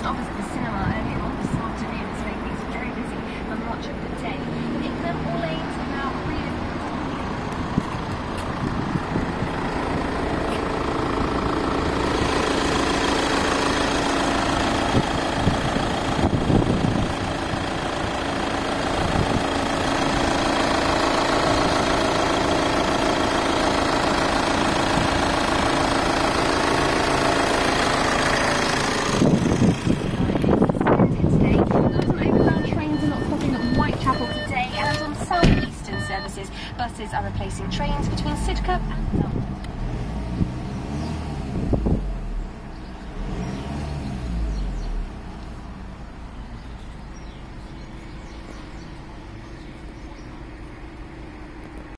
just opposite the cinema earlier on this afternoon, so things are very busy for much of the day. Ickenham, all lanes are now free. Buses are replacing trains between Sidcup and Dulwich.